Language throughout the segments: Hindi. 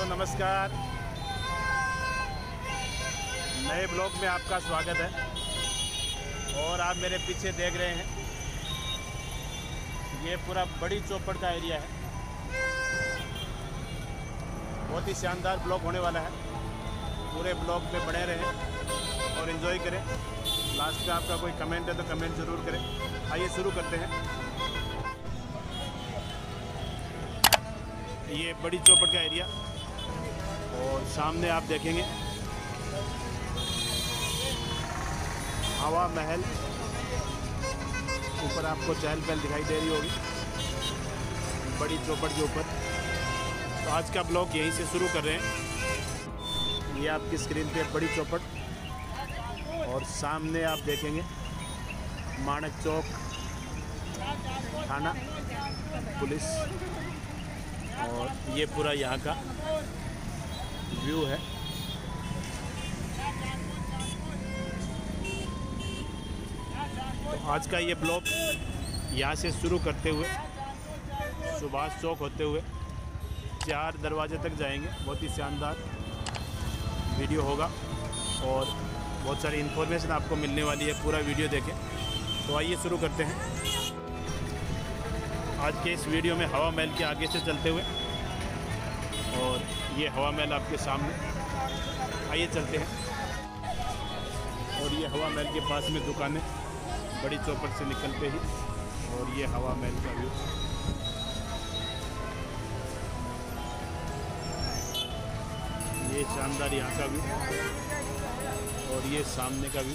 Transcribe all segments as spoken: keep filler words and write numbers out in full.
नमस्कार। नए ब्लॉग में आपका स्वागत है। और आप मेरे पीछे देख रहे हैं, ये पूरा बड़ी चौपड़ का एरिया है। बहुत ही शानदार ब्लॉग होने वाला है। पूरे ब्लॉग में बने रहें और एंजॉय करें। लास्ट में आपका कोई कमेंट है तो कमेंट ज़रूर करें। आइए शुरू करते हैं। ये बड़ी चौपड़ का एरिया और सामने आप देखेंगे हवा महल, ऊपर आपको चहल पहल दिखाई दे रही होगी बड़ी चौपड़ के ऊपर। तो आज का ब्लॉग यहीं से शुरू कर रहे हैं। ये आपकी स्क्रीन पे बड़ी चौपड़ और सामने आप देखेंगे माणक चौक थाना पुलिस, और ये पूरा यहाँ का व्यू है। तो आज का ये ब्लॉग यहाँ से शुरू करते हुए सुभाष चौक होते हुए चार दरवाजे तक जाएंगे। बहुत ही शानदार वीडियो होगा और बहुत सारी इन्फॉर्मेशन आपको मिलने वाली है। पूरा वीडियो देखें। तो आइए शुरू करते हैं। आज के इस वीडियो में हवा महल के आगे से चलते हुए, और ये हवा महल आपके सामने। आइए चलते हैं। और ये हवा महल के पास में दुकानें बड़ी चौपड़ से निकलते ही, और ये हवा महल का व्यू। ये शानदार यहाँ का व्यू और ये सामने का व्यू।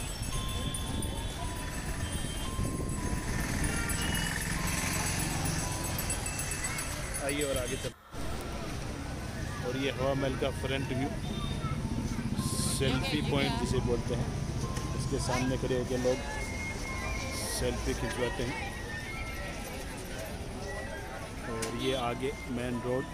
आइए और आगे चल। और ये हवा महल का फ्रंट व्यू, सेल्फी पॉइंट जिसे बोलते हैं। इसके सामने खड़े होकर लोग सेल्फी खिंचवाते हैं। और ये आगे मेन रोड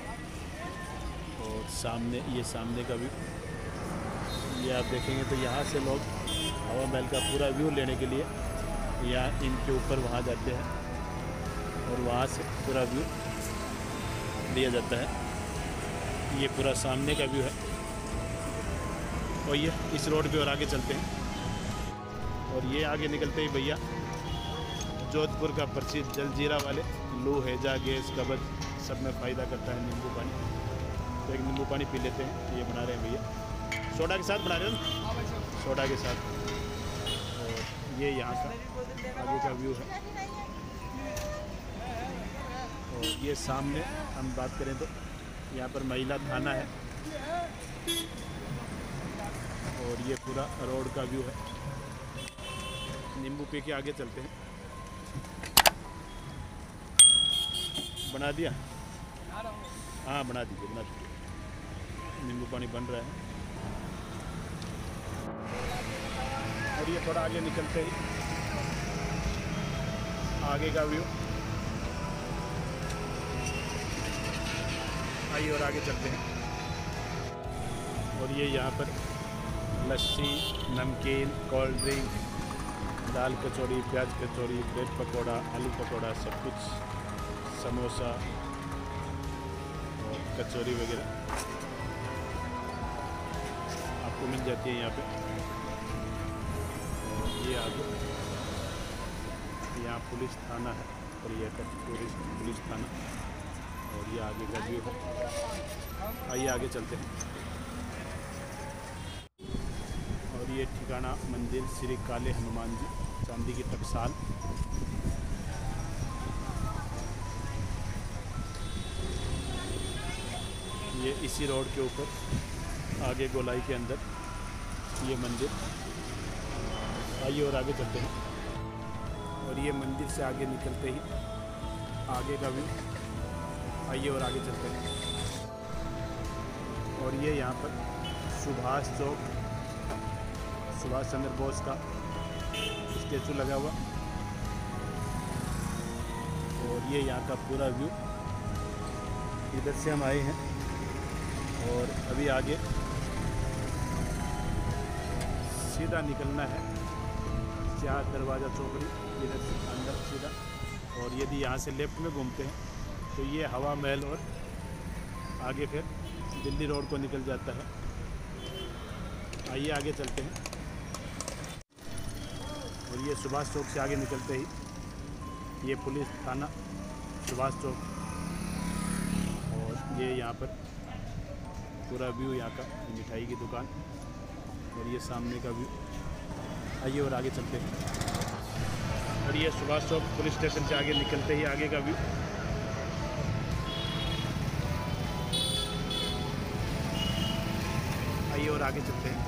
और सामने ये सामने का व्यू। ये आप देखेंगे तो यहाँ से लोग हवा महल का पूरा व्यू लेने के लिए या इनके ऊपर वहाँ जाते हैं और वहाँ से पूरा व्यू दिया जाता है। ये पूरा सामने का व्यू है। और ये इस रोड पे और आगे चलते हैं। और ये आगे निकलते ही भैया जोधपुर का प्रसिद्ध जलजीरा वाले लू हैजा गैस कब्ज सब में फ़ायदा करता है नींबू पानी। तो एक नींबू पानी पी लेते हैं। ये बना रहे हैं भैया, सोडा के साथ बना रहे हैं, सोडा के साथ। और ये यहाँ का आगे का व्यू है। और ये सामने हम बात करें तो यहाँ पर महिला थाना है। और ये पूरा रोड का व्यू है। नींबू पी के आगे चलते हैं। बना दिया? हाँ बना दीजिए, बना दीजिए। नींबू पानी बन रहा है। और ये थोड़ा आगे निकलते ही आगे का व्यू। आइए और आगे चलते हैं। और ये यहाँ पर लस्सी, नमकीन, कोल्ड ड्रिंक, दाल कचौड़ी, प्याज कचौड़ी, ब्रेड पकौड़ा, आलू पकौड़ा, सब कुछ, समोसा और कचौरी वगैरह आपको मिल जाती है यहाँ पे। और ये आगे यहाँ पुलिस थाना है और ये टूरिस्ट पुलिस थाना। और ये आगे का व्यू है। आइए आगे चलते हैं। और ये ठिकाना मंदिर श्री काले हनुमान जी, चांदी की टकसाल। ये इसी रोड के ऊपर आगे गोलाई के अंदर ये मंदिर। आइए और आगे चलते हैं। और ये मंदिर से आगे निकलते ही आगे का व्यू। आइए और आगे चलते हैं। और ये यहाँ पर सुभाष चौक, सुभाष चंद्र बोस का स्टेचू लगा हुआ। और ये यहाँ का पूरा व्यू। इधर से हम आए हैं और अभी आगे सीधा निकलना है चार दरवाज़ा चौकड़ी, इधर से अंदर सीधा। और यदि यहाँ से लेफ्ट में घूमते हैं तो ये हवा महल और आगे फिर दिल्ली रोड को निकल जाता है। आइए आगे चलते हैं। और ये सुभाष चौक से आगे निकलते ही ये पुलिस थाना सुभाष चौक, और ये यहाँ पर पूरा व्यू यहाँ का, मिठाई की दुकान और ये सामने का व्यू। आइए और आगे चलते हैं। और ये सुभाष चौक पुलिस स्टेशन से आगे निकलते ही आगे का व्यू। आइए और आगे चलते हैं।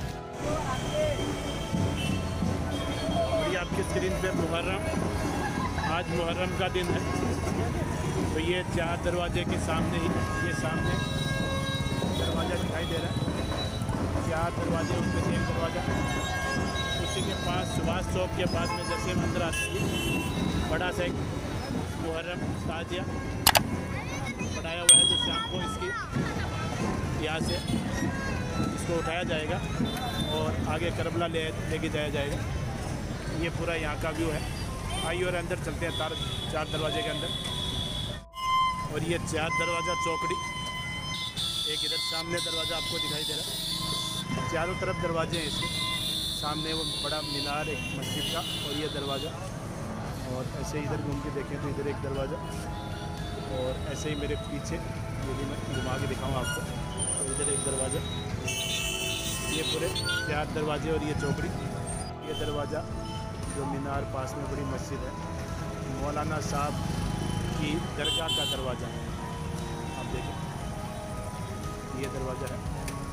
और ये आपकी स्क्रीन पे मुहर्रम, आज मुहर्रम का दिन है, तो ये चार दरवाजे के सामने ही, ये सामने दरवाज़ा दिखाई दे रहा है, चार दरवाजे, उनमें से एक दरवाज़ा, उसी के पास सुभाष चौक के पास में जैसे हम अंदर आते हैं बड़ा सा एक मुहर्रम ताजिया बनाया हुआ है, जो शाम को इसकी यहाँ से इसको उठाया जाएगा और आगे करबला ले लेके जाया जाएगा। ये पूरा यहाँ का व्यू है। आइए और अंदर चलते हैं तार चार दरवाजे के अंदर। और ये चार दरवाज़ा चौकड़ी, एक इधर सामने दरवाज़ा आपको दिखाई दे रहा है, चारों तरफ दरवाजे हैं इसके। सामने वो बड़ा मीनार एक मस्जिद का और ये दरवाज़ा, और ऐसे इधर घूम के देखें तो इधर एक दरवाज़ा, और ऐसे ही मेरे पीछे यदि मैं घुमा के दिखाऊँ आपको तो इधर एक दरवाज़ा। ये पूरे चार दरवाजे और ये चौकड़ी, ये दरवाज़ा जो मीनार पास में बड़ी मस्जिद है, मौलाना साहब की दरगाह का दरवाज़ा है। आप देखें ये दरवाज़ा है,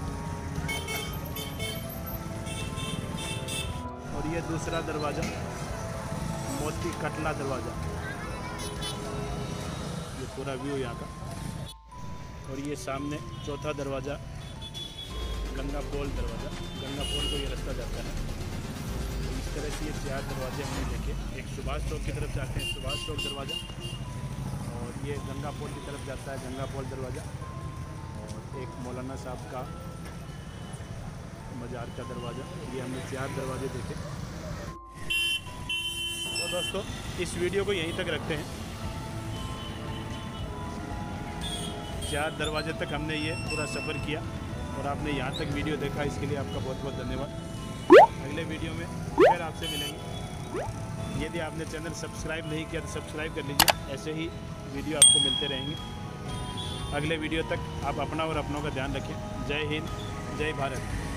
और ये दूसरा दरवाज़ा मोती कटला दरवाज़ा। ये पूरा व्यू यहाँ का। और ये सामने चौथा दरवाज़ा गंगा पोल दरवाज़ा, गंगा पोल को ये रास्ता जाता है। तो इस तरह से ये चार दरवाजे हमने देखे। एक सुभाष चौक की तरफ जाते हैं, सुभाष चौक दरवाज़ा, और ये गंगा पोल की तरफ जाता है, गंगा पोल दरवाज़ा, और एक मौलाना साहब का मज़ार का दरवाज़ा। ये हमने चार दरवाजे देखे। तो दोस्तों इस वीडियो को यहीं तक रखते हैं। चार दरवाजे तक हमने ये पूरा सफ़र किया और आपने यहाँ तक वीडियो देखा, इसके लिए आपका बहुत बहुत धन्यवाद। अगले वीडियो में फिर आपसे मिलेंगे। यदि आपने चैनल सब्सक्राइब नहीं किया तो सब्सक्राइब कर लीजिए, ऐसे ही वीडियो आपको मिलते रहेंगे। अगले वीडियो तक आप अपना और अपनों का ध्यान रखें। जय हिंद, जय भारत।